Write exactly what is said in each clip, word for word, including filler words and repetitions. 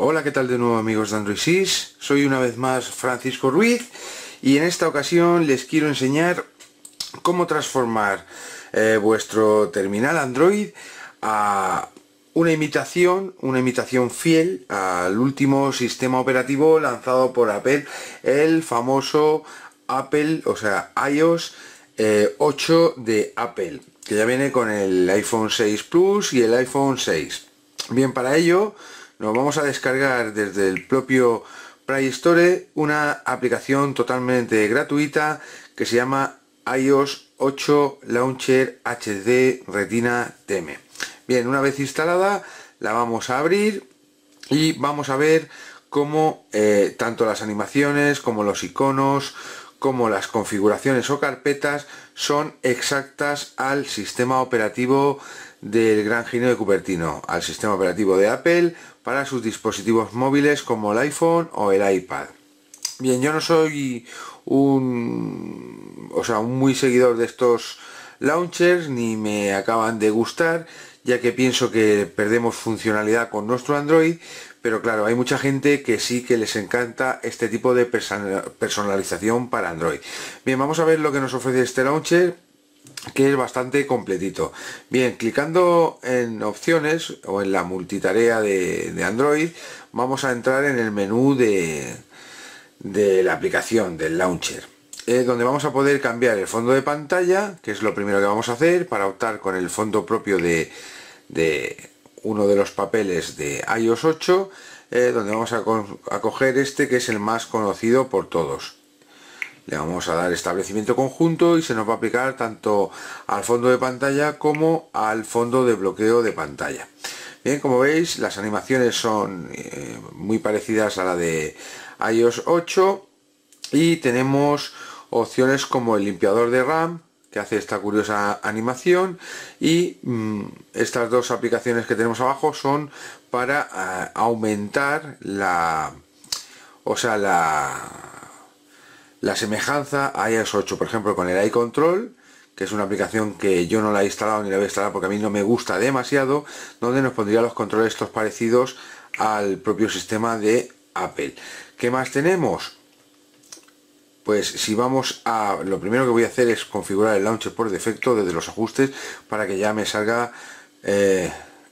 Hola, ¿qué tal de nuevo, amigos de Android Sys? Soy una vez más Francisco Ruiz y en esta ocasión les quiero enseñar cómo transformar eh, vuestro terminal Android a una imitación, una imitación fiel al último sistema operativo lanzado por Apple, el famoso Apple, o sea, iOS eh, ocho de Apple, que ya viene con el iPhone seis Plus y el iPhone seis. Bien, para ello nos vamos a descargar desde el propio Play Store una aplicación totalmente gratuita que se llama iOS ocho Launcher H D Retina T M. Bien, una vez instalada la vamos a abrir y vamos a ver cómo eh, tanto las animaciones como los iconos como las configuraciones o carpetas son exactas al sistema operativo del gran genio de Cupertino, al sistema operativo de Apple para sus dispositivos móviles como el iPhone o el iPad. Bien, yo no soy un, o sea, un muy seguidor de estos launchers, ni me acaban de gustar, ya que pienso que perdemos funcionalidad con nuestro Android, pero claro, hay mucha gente que sí que les encanta este tipo de personalización para Android. Bien, vamos a ver lo que nos ofrece este launcher, que es bastante completito. Bien, clicando en opciones o en la multitarea de, de Android, vamos a entrar en el menú de, de la aplicación, del launcher, eh, donde vamos a poder cambiar el fondo de pantalla, que es lo primero que vamos a hacer para optar con el fondo propio de, de uno de los papeles de iOS ocho, eh, donde vamos a, a coger este que es el más conocido por todos. Le vamos a dar establecimiento conjunto y se nos va a aplicar tanto al fondo de pantalla como al fondo de bloqueo de pantalla. Bien, como veis, las animaciones son eh, muy parecidas a la de iOS ocho y tenemos opciones como el limpiador de RAM, que hace esta curiosa animación, y mmm, estas dos aplicaciones que tenemos abajo son para uh, aumentar la, o sea, la la semejanza a iOS ocho, por ejemplo, con el iControl, que es una aplicación que yo no la he instalado ni la voy a instalar porque a mí no me gusta demasiado, donde nos pondría los controles estos parecidos al propio sistema de Apple. ¿Qué más tenemos? Pues si vamos a... Lo primero que voy a hacer es configurar el launcher por defecto desde los ajustes para que ya me salga eh,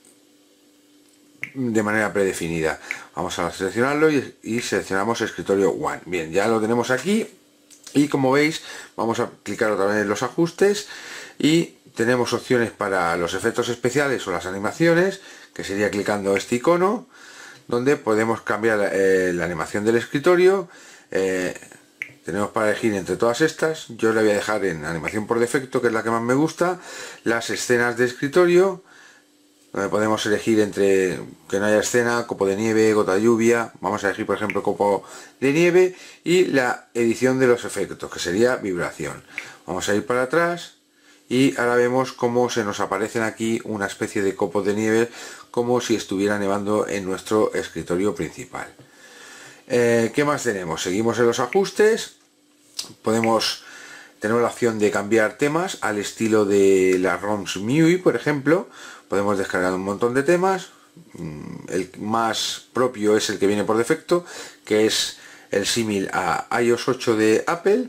de manera predefinida. Vamos a seleccionarlo y, y seleccionamos escritorio One. Bien, ya lo tenemos aquí. Y como veis, vamos a clicar otra vez en los ajustes y tenemos opciones para los efectos especiales o las animaciones, que sería clicando este icono, donde podemos cambiar eh, la animación del escritorio. Eh, tenemos para elegir entre todas estas. Yo le voy a dejar en animación por defecto, que es la que más me gusta. Las escenas de escritorio, donde podemos elegir entre que no haya escena, copo de nieve, gota de lluvia. Vamos a elegir, por ejemplo, copo de nieve, y la edición de los efectos, que sería vibración. Vamos a ir para atrás y ahora vemos cómo se nos aparecen aquí una especie de copos de nieve, como si estuviera nevando en nuestro escritorio principal. Eh, ¿Qué más tenemos? Seguimos en los ajustes. Podemos tener la opción de cambiar temas al estilo de la ROMs M I U I, por ejemplo. Podemos descargar un montón de temas. El más propio es el que viene por defecto, que es el símil a iOS ocho de Apple.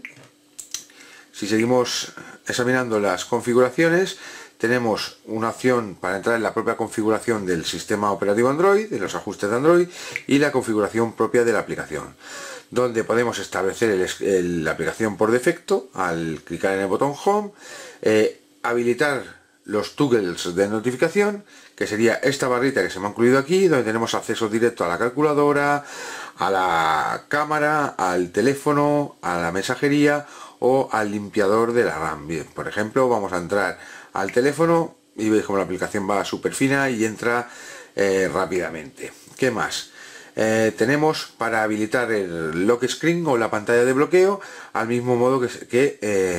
Si seguimos examinando las configuraciones, tenemos una opción para entrar en la propia configuración del sistema operativo Android, de los ajustes de Android, y la configuración propia de la aplicación, donde podemos establecer el, el, la aplicación por defecto al clicar en el botón Home, eh, habilitar los toggles de notificación, que sería esta barrita que se me ha incluido aquí, donde tenemos acceso directo a la calculadora, a la cámara, al teléfono, a la mensajería o al limpiador de la RAM. Bien, por ejemplo, vamos a entrar al teléfono y veis como la aplicación va súper fina y entra eh, rápidamente. ¿Qué más? Eh, tenemos para habilitar el lock screen o la pantalla de bloqueo, al mismo modo que, que eh,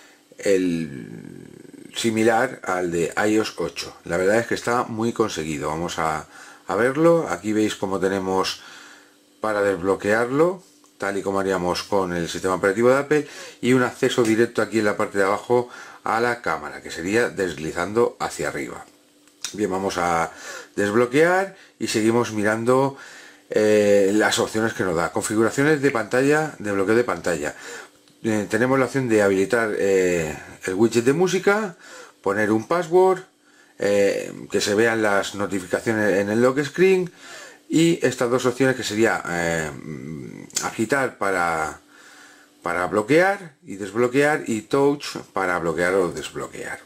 el similar al de iOS ocho. La verdad es que está muy conseguido. Vamos a, a verlo. Aquí veis cómo tenemos para desbloquearlo, tal y como haríamos con el sistema operativo de Apple, y un acceso directo aquí en la parte de abajo a la cámara, que sería deslizando hacia arriba. Bien, vamos a desbloquear y seguimos mirando eh, las opciones que nos da. Configuraciones de pantalla, de bloqueo de pantalla. Eh, tenemos la opción de habilitar eh, el widget de música, poner un password, eh, que se vean las notificaciones en el lock screen, y estas dos opciones que sería eh, agitar para, para bloquear y desbloquear, y touch para bloquear o desbloquear.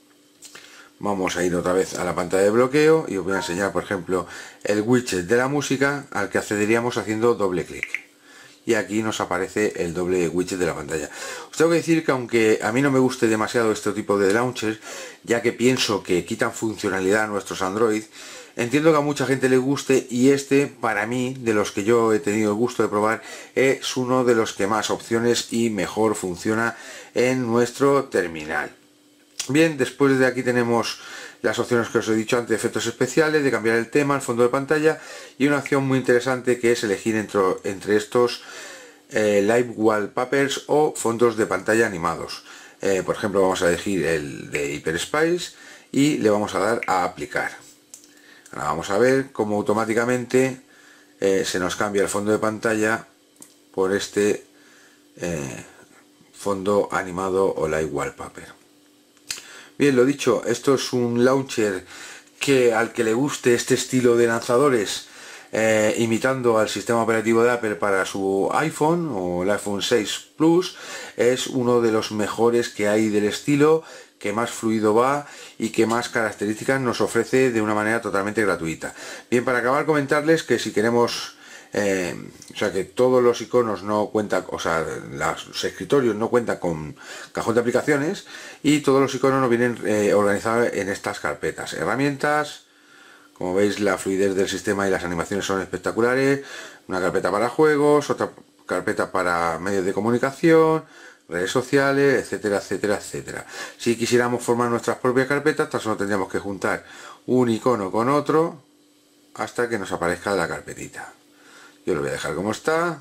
Vamos a ir otra vez a la pantalla de bloqueo y os voy a enseñar, por ejemplo, el widget de la música al que accederíamos haciendo doble clic. Y aquí nos aparece el doble widget de la pantalla. Os tengo que decir que aunque a mí no me guste demasiado este tipo de launchers, ya que pienso que quitan funcionalidad a nuestros Android, entiendo que a mucha gente le guste, y este, para mí, de los que yo he tenido el gusto de probar, es uno de los que más opciones y mejor funciona en nuestro terminal. Bien, después de aquí tenemos las opciones que os he dicho antes, efectos especiales, de cambiar el tema, el fondo de pantalla, y una opción muy interesante que es elegir entre, entre estos eh, Live Wallpapers o fondos de pantalla animados. Eh, por ejemplo, vamos a elegir el de Hyperspace y le vamos a dar a aplicar. Ahora vamos a ver cómo automáticamente eh, se nos cambia el fondo de pantalla por este eh, fondo animado o Live Wallpaper. Bien, lo dicho, esto es un launcher que al que le guste este estilo de lanzadores, eh, imitando al sistema operativo de Apple para su iPhone o el iPhone seis Plus, es uno de los mejores que hay del estilo, que más fluido va y que más características nos ofrece de una manera totalmente gratuita. Bien, para acabar, comentarles que si queremos... Eh, o sea que todos los iconos no cuentan, o sea, los escritorios no cuentan con cajón de aplicaciones, y todos los iconos nos vienen eh, organizados en estas carpetas. Herramientas, como veis, la fluidez del sistema y las animaciones son espectaculares. Una carpeta para juegos, otra carpeta para medios de comunicación, redes sociales, etcétera, etcétera, etcétera. Si quisiéramos formar nuestras propias carpetas, tan solo tendríamos que juntar un icono con otro hasta que nos aparezca la carpetita. Yo lo voy a dejar como está,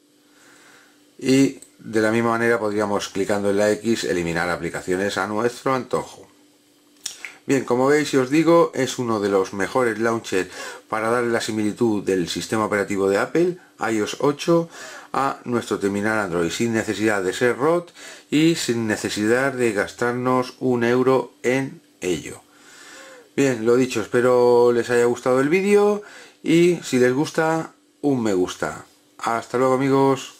y de la misma manera podríamos, clicando en la X, eliminar aplicaciones a nuestro antojo. Bien, como veis y os digo, es uno de los mejores launchers para darle la similitud del sistema operativo de Apple, i O S ocho, a nuestro terminal Android, sin necesidad de ser R O T y sin necesidad de gastarnos un euro en ello. Bien, lo dicho, espero les haya gustado el vídeo, y si les gusta, un me gusta. Hasta luego, amigos.